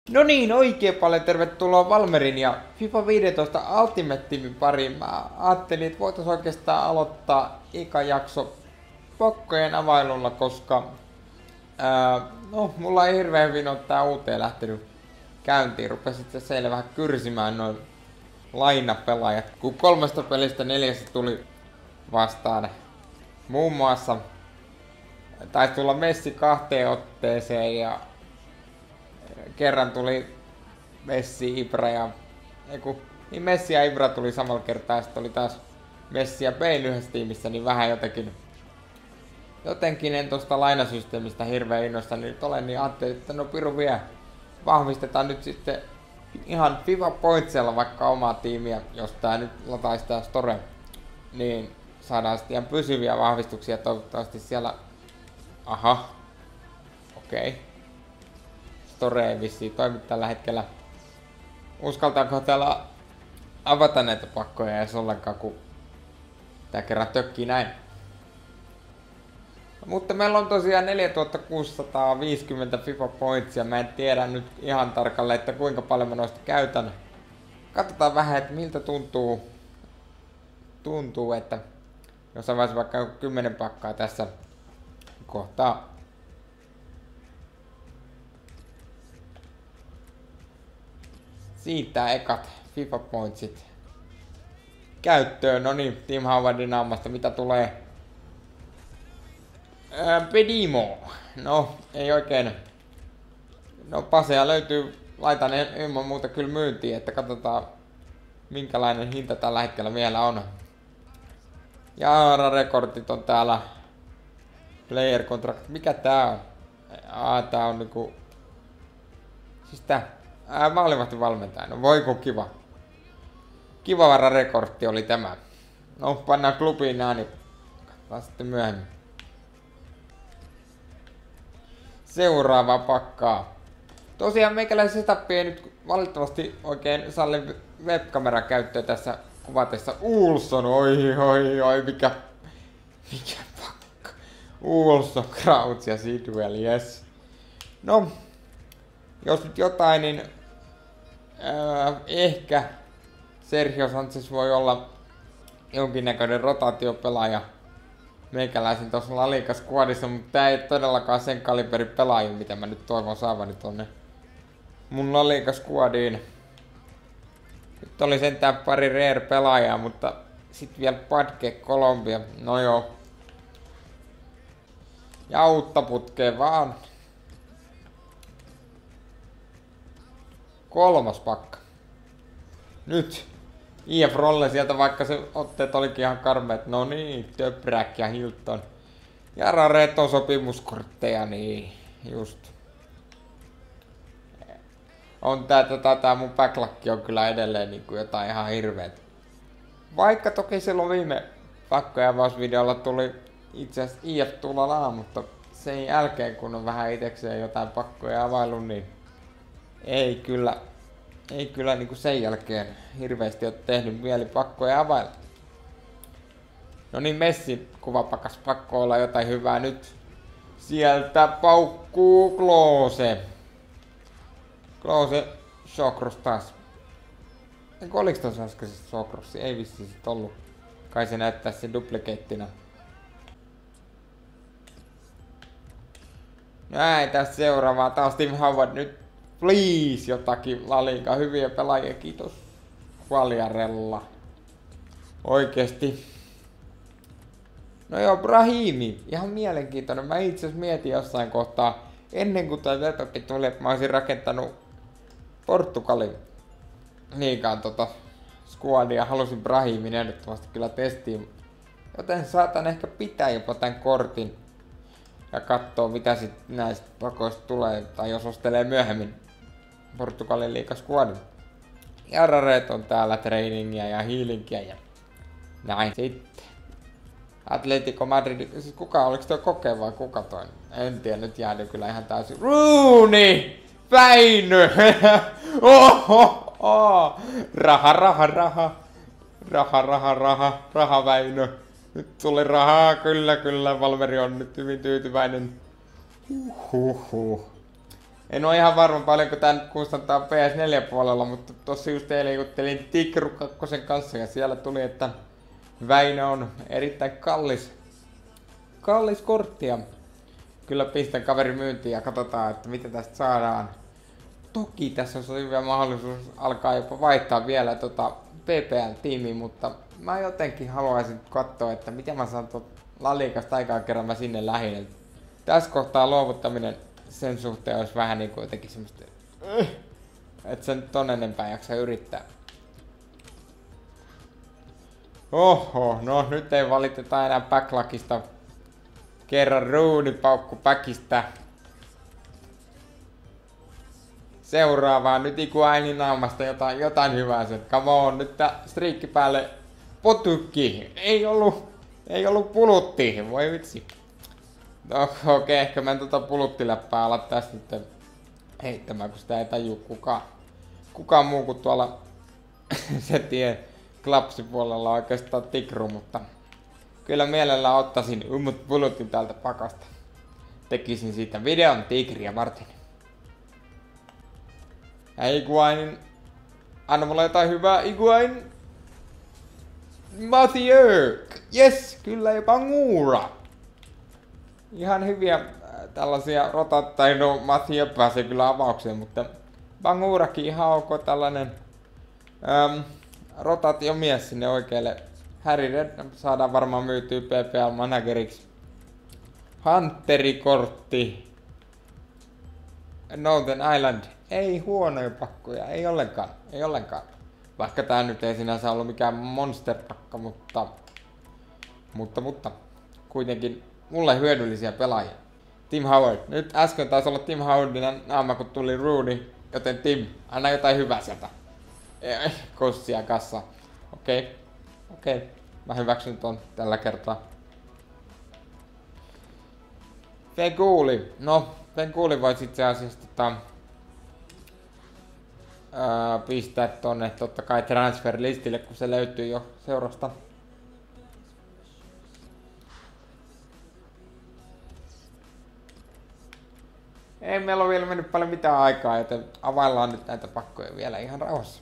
No niin, oikein paljon tervetuloa Valmerin ja FIFA 15 Ultimate Teamin pariin. Mä ajattelin, että voitais oikeastaan aloittaa eka jakso pokkojen availulla, koska mulla ei hirveän hyvin ole tää uuteen lähtenyt käyntiin. Rupesit se siellä vähän kyrsimään noin lainapelaajat, kun 3 pelistä 4 tuli vastaan. Muun muassa taisi tulla Messi 2 otteeseen ja kerran tuli Messi, Ibra ja niin Messi ja Ibra tuli samalla kertaa ja sitten oli taas Messi ja Bale yhdessä tiimissä, niin vähän jotenkin en tosta lainasysteemistä hirveän innosta nyt ole, niin ajattelin, että no piru vie, vahvistetaan nyt sitten ihan FIFA Pointsella vaikka omaa tiimiä, jos tää nyt lataisi tää store, niin saadaan sitten ihan pysyviä vahvistuksia toivottavasti siellä. Aha, okei. Store ei vissiin toimi tällä hetkellä. Uskaltaako täällä avata näitä pakkoja edes ollenkaan, kun tää kerran tökkii näin. Mutta meillä on tosiaan 4650 FIFA Pointsia. Mä en tiedä nyt ihan tarkalleen, että kuinka paljon mä noista käytän. Katsotaan vähän, että miltä tuntuu, että jos avaisi vaikka 10 pakkaa tässä kohtaa. Siitä ekat FIFA Pointsit käyttöön. No niin, Team Howardin naamasta mitä tulee? Pedimo. No, ei oikein. No, paseja löytyy. Laitan ilman muuta kyllä myyntiin, että katsotaan minkälainen hinta tällä hetkellä vielä on. Jaara-rekordit on täällä. Player contract. Mikä tää on? Tää on niinku... Siis tää... Maalivahti valmentaja. No voi kun kiva. Kiva rekordi oli tämä. No, pannaan klubiin nää, niin katsotaan sitten myöhemmin. Seuraava pakkaa. Tosiaan meikäläisen setup ei nyt valitettavasti oikein salli webkameran käyttöä tässä kuvatessa. Ulson, oi, mikä pakka. Ulson, Crouch ja Sidwell, yes. No, jos nyt jotain, niin ehkä Sergio Sanchez voi olla jonkinnäköinen rotaatiopelaaja meikäläisen tuossa La Liga squadissa, mutta tää ei todellakaan sen kaliberin pelaaja, mitä mä nyt toivon saavani tonne mun La Liga squadiin. Nyt oli sentään pari rare pelaajaa, mutta sit vielä Padke Colombia, no joo. Ja uutta putkeen vaan. 3. pakka. Nyt. IF Rolle sieltä, vaikka se otteet olikin ihan karmeet. No niin, Töpräk ja Hilton. Ja Rareton sopimuskortteja, niin just. On tää mun backlogki on kyllä edelleen niinku jotain ihan hirveet. Vaikka toki silloin viime pakkoavausvideolla tuli itse asiassa IF Tulalaa, mutta sen jälkeen kun on vähän itekseen jotain pakkoja availu, niin ei kyllä niinku sen jälkeen hirveästi ole tehnyt mieli pakkoja availla. No niin, Messi kuvapakas, pakko olla jotain hyvää nyt. Sieltä paukkuu Klose. Klose, Shawcross taas. Eikö oliks tossa äskeisessä Shawcross? Ei vissiin sit ollut. Kai se näyttää sen duplikeittina. Näin, tässä seuraavaa taas Tim Howard nyt. Please jotakin La Liga, hyviä pelaajia, kiitos. Quagliarella. Oikeesti. No joo, Brahimi, ihan mielenkiintoinen. Mä itse asiassa mietin jossain kohtaa, ennen kuin toi webappi tuli, että mä olisin rakentanut Portugalin liigaan squadia. Halusin Brahimin ehdottomasti kyllä testiin. Joten saatan ehkä pitää jopa tän kortin. Ja katsoo mitä sit näistä pakoista tulee, tai jos ostelee myöhemmin Portugalin liiga squadin. Ja Raret on täällä trainingia ja healingia ja näin sitten. Atletico Madrid, siis oliko toi Koke vai kuka toi? En tiedä, nyt jäädy kyllä ihan täysin. Rooney! Väinö! Raha Väinö. Nyt tuli rahaa, kyllä, Valmeri on nyt hyvin tyytyväinen. En ole ihan varma paljonko tää nyt kustantaa PS4 puolella, mutta tossa just eilen juttelin Tikru 2 kanssa ja siellä tuli, että Väinö on erittäin kallis kortti ja kyllä pistän kaveri myyntiin ja katsotaan, että mitä tästä saadaan. Toki tässä on hyvä mahdollisuus alkaa jopa vaihtaa vielä PPL-tiimiin, mutta mä jotenkin haluaisin katsoa, että miten mä saan La Ligasta aikaa kerran mä sinne lähin. Tässä kohtaa luovuttaminen sen suhteen olisi vähän niinku jotenkin semmoista, että sen ton enempää jaksa yrittää. Oho, no nyt ei valiteta enää backlogista. Kerran ruudipaukku päkistä. Seuraavaa nyt Iguainin naamasta jotain hyvää sen. Come on, nyt tää striikki päälle. Potukki. Ei ollut pulutti. Voi vitsi. No okei, ehkä mä en puluttiläppää ala tästä nyt heittämään, kun sitä ei taju kukaan muu kuin tuolla se tie klapsin puolella oikeastaan Tikru, mutta kyllä mielellään ottaisin ummut pulutin täältä pakasta. Tekisin siitä videon Tigriä varten. Ja Iguainin, anna mulle jotain hyvää, Iguain. Mathieu, yes, kyllä jopa Bangura. Ihan hyviä tällaisia tai no Mathieu pääsee kyllä avaukseen, mutta Bangurakin ihan ok tällainen rotaatiomies sinne oikealle. Harry Red saadaan varmaan myytyä PPL manageriksi. Hunteri-kortti. Northern Island. Ei huonoja pakkoja, ei ollenkaan. Vaikka tää nyt ei sinänsä ollut mikään monster-pakka, mutta kuitenkin mulle hyödyllisiä pelaajia. Tim Howard. Nyt äsken taisi olla Tim Howardin naama, kun tuli Rooney, joten Tim, anna jotain hyvää sieltä. Kossia kassa. Okei. Mä hyväksyn ton tällä kertaa. Feguli. No, Feguli voisi itse asiassa pistää tonne totta kai transferlistille, kun se löytyy jo seurasta. Ei meillä ole vielä mennyt paljon mitään aikaa, joten availlaan nyt näitä pakkoja vielä ihan rauhassa.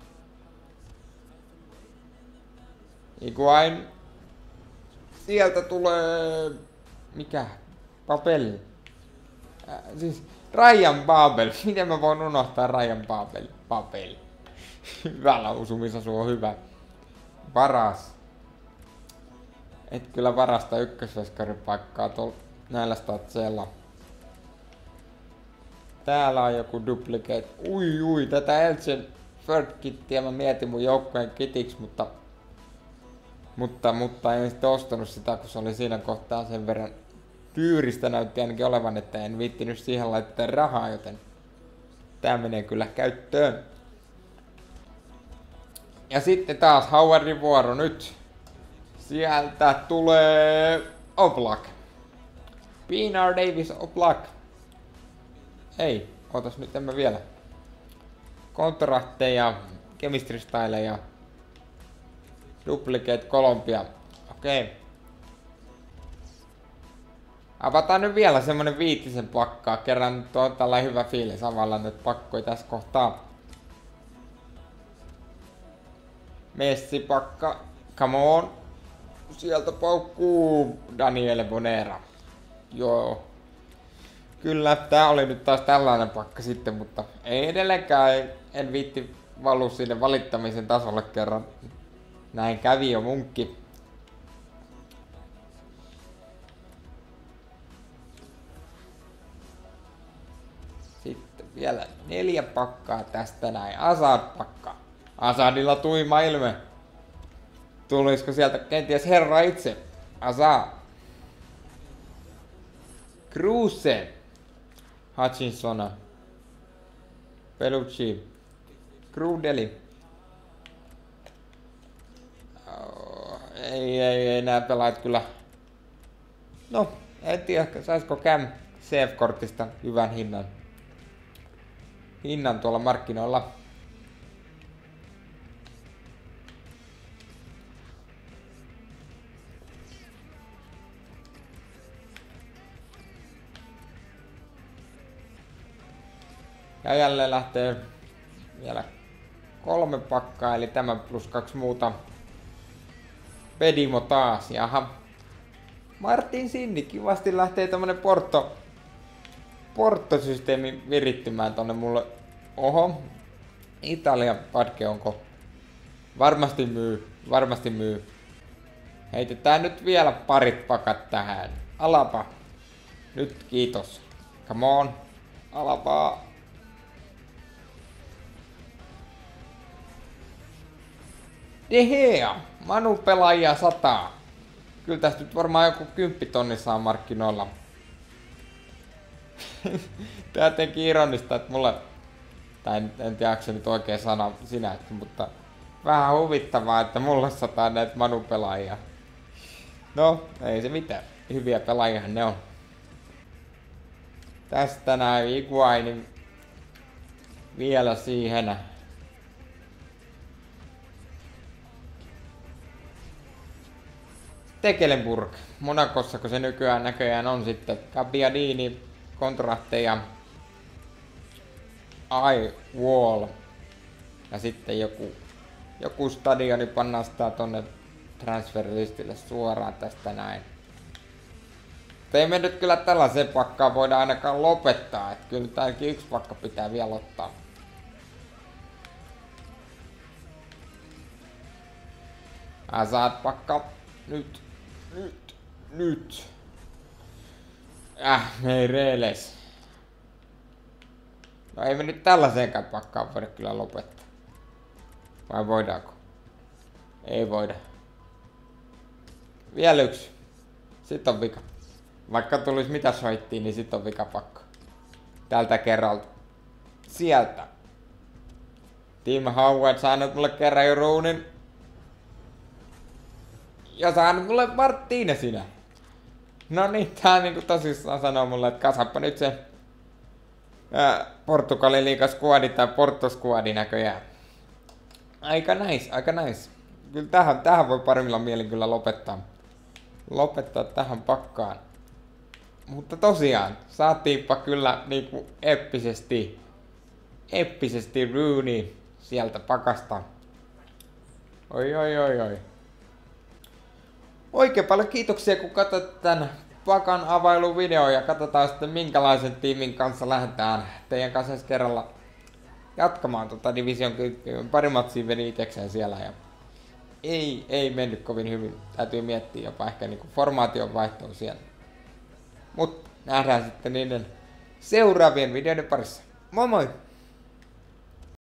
Iguain. Sieltä tulee... Mikä? Papel. Siis Ryan Babel. Miten mä voin unohtaa Ryan Babel? Papel. Hyvä lausumisasu on hyvä. Varas. Et kyllä varasta ykkösveskaripaikkaa tuolla näillä statseilla. Täällä on joku duplicate. Ui, tätä Elchen third kittiä mä mietin mun joukkojen kitiksi, mutta en sitten ostanut sitä, kun se oli siinä kohtaa sen verran tyyristä näytti ainakin olevan, että en viittinyt siihen laittaa rahaa, joten tää menee kyllä käyttöön. Ja sitten taas Howardin vuoro nyt. Sieltä tulee Oblak. Pinar Davis Oblak. Ei, ootas nyt emme vielä. Kontrakteja, chemistry styleja, duplicate Colombia. Okei. Avataan nyt vielä semmonen 5 pakkaa. Kerran nyt on tällainen hyvä fiilis avalla nyt pakkoja tässä kohtaa. Messi pakka. Come on. Sieltä paukkuu Daniele Bonera. Joo. Kyllä, tää oli nyt taas tällainen pakka sitten, mutta ei edelleenkään en viitti valu sinne valittamisen tasolle kerran. Näin kävi jo munkki. Sitten vielä 4 pakkaa tästä näin. Hazard-pakka. Hazardilla tuima ilme. Tulisiko sieltä kenties herra itse? Hazard. Kruse. Hutchinsona. Pelucci. Krudeli. Ei nää pelaajat kyllä. No, en tiedä, saisiko Cam Safe-kortista hyvän hinnan tuolla markkinoilla. Ja jälleen lähtee vielä 3 pakkaa, eli tämä plus 2 muuta. Pedimo taas, jaha. Martin Sinni, kivasti lähtee tämmönen porttosysteemi virittymään tonne mulle. Oho. Italia padke onko? Varmasti myy. Heitetään nyt vielä parit pakat tähän. Alapa. Nyt kiitos. Come on. Alapaa. De Gea. Manu pelaajia 100. Kyllä tästä nyt varmaan joku 10 000 saa markkinoilla. Tää teki ironista, että mulle... Tai en tiedä, onko se nyt oikea sana sinäkin, mutta... Vähän huvittavaa, että mulle 100 näitä Manu pelaajia. No, ei se mitään. Hyviä pelaajia ne on. Tästä näin Higuainin vielä siihen. Tekelenburg. Monakossa, kun se nykyään näköjään on sitten. Gabbiadini, kontrahtteja. Wall. Ja sitten joku stadioni pannaan sitä tonne transferlistille suoraan tästä näin. Ei me nyt kyllä tällaisen pakkaan voida ainakaan lopettaa, että kyllä ainakin 1 pakka pitää vielä ottaa. Saat pakka nyt. Meireles. No ei me nyt tällaiseenkaan pakkaan voida kyllä lopettaa. Vai voidaanko? Ei voida. Vielä 1. Sitten on vika. Vaikka tulis mitä soittiin, niin sit on vika pakko. Tältä kerralta. Sieltä. Tim Howard saanut mulle kerran jo ruunin. Ja saanut mulle Martinezina. No niin, tää niinku tosissaan sanoo mulle, että kasappa nyt se Portugalin liiga skuadi tai Porto skuadi näköjään. Aika nice. Kyllä tähän voi paremmilla mielin kyllä lopettaa tähän pakkaan. Mutta tosiaan, saatiinpa kyllä niinku eppisesti Rooney sieltä pakasta. Oi. Oikein paljon kiitoksia kun katsot tän pakan availuvideon ja katsotaan sitten minkälaisen tiimin kanssa lähdetään teidän kanssa ensi kerralla jatkamaan Division 10. Pari matsia meni itekseen siellä ja ei mennyt kovin hyvin. Täytyy miettiä jopa ehkä niinku formaation vaihtoa siellä. Mut nähdään sitten niiden seuraavien videoiden parissa. Moi moi!